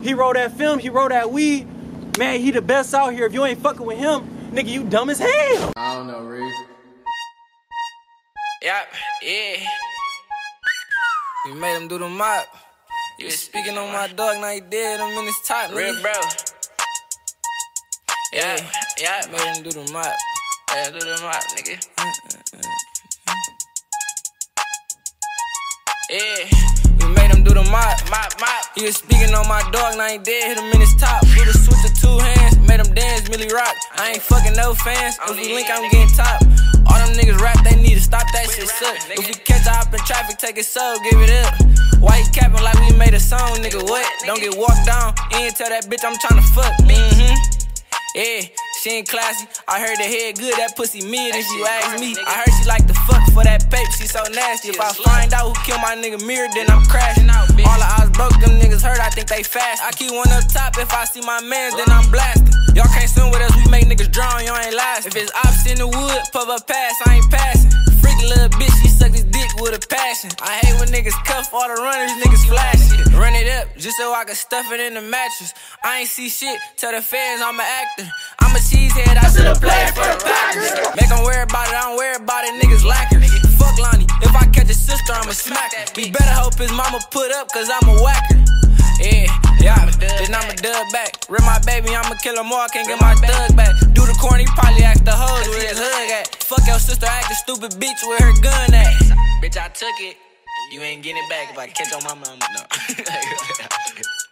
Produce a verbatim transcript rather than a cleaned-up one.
He roll that film, he roll that weed. Man, he the best out here. If you ain't fucking with him, nigga, you dumb as hell. I don't know, Reed. Yep, yeah. You made him do the mop. You was speaking on my dog, now he dead. I'm in his top, nigga. Real bro. Yeah, yeah. Made him do the mop. Yeah, do the mop, nigga. Yeah, we made him do the mop, mop, mop. He was speaking on my dog, now he dead, hit him in his top. Do the switch to two hands, made him dance, Millie Rock. I ain't fucking no fans, if we link, I'm getting top. All them niggas rap, they need to stop that shit, suck. If we catch up in traffic, take it so, give it up. Why he capping like we made a song, nigga, what? Don't get walked down, he ain't tell that bitch I'm tryna fuck. Mm-hmm, yeah. She ain't classy, I heard her head good, that pussy mid if you ask me. I heard she like the fuck for that paper, she so nasty. If I find out who killed my nigga Mirror, then I'm crashing out. All the odds broke, them niggas hurt, I think they fast. I keep one up top, if I see my mans, then I'm blasting. Y'all can't swim with us, we make niggas drown, y'all ain't last. If it's ops in the wood, pub up pass, I ain't passing. Freaky little bitch, she suck his dick with a passion. I hate when niggas cuff all the runners, niggas flashy. Run it up, just so I can stuff it in the mattress. I ain't see shit, tell the fans I'm an actor. I'm a cheesehead, I should've played for the Packers. Make them worry about it, I don't worry about it, niggas lacquer. Fuck Lonnie, if I catch his sister, I'ma smack her. We better hope his mama put up, cause I'm a whacker. Yeah, yeah, then I'ma dub back. Rip my baby, I'ma kill him all, can't get my thug back. Do the corny, probably ask the hoes where his hug at. Fuck your sister, act a stupid bitch where her gun at. Bitch, I took it, you ain't getting it back if I catch on my mama, no.